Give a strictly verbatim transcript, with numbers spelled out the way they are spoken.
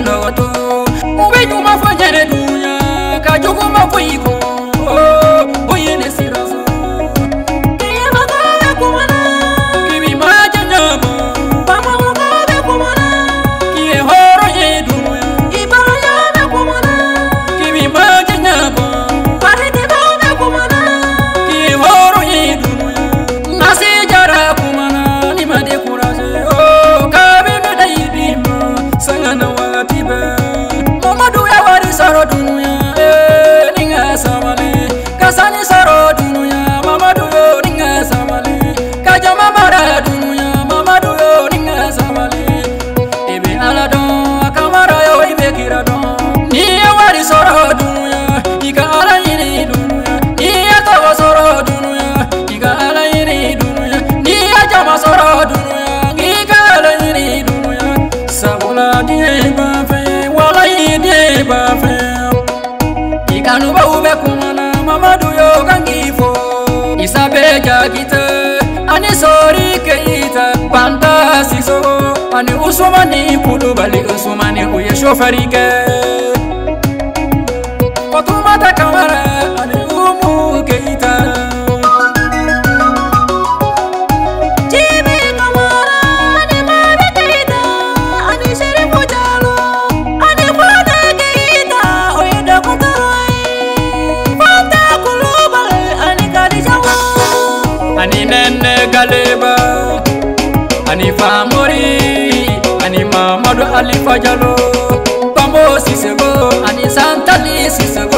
no to ube nyuma fanyere dunya ka jogo ma fuiko o yene sirazo e bagawe kumana kibi ma janyama bama bagawe kumana ki horo ye dunya i bagawe kumana kibi ma janyama pare de bagawe kumana ki horo ye dunya nasi jara kumana ni ma de kuraje o kabe me dai bima sangana wa biba Mamadu ya wari saro dunya eh ninga samale kasani saro dunya Mamadu yo ninga samale kajama mara dunya Mamadu yo ninga samale ebe alado akamara yo ibe kirado ni ya wari saro dunya ika ala yiri dunya ni ya tawa saro dunya ika ala yiri dunya ni ya jama saro dunya ika ala yiri dunya sabula die ba fe wala die ba fe ikanu ba ube kumana Mamadu yo kangifo isabe jakite ani sori keita panta siso ani usumani kudu bali usumani uye shofarike Fatumata kamara ani umu keita Ani nene galeba ani famori ani Mamadu Ali Fajalo Pambo Sisego ani Santali Sisego